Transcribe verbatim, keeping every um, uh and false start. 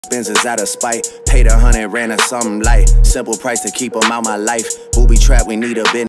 Benzes out of spite. Paid a hundred, ran a something light. Simple price to keep them out my life. Booby trap, we need a bin.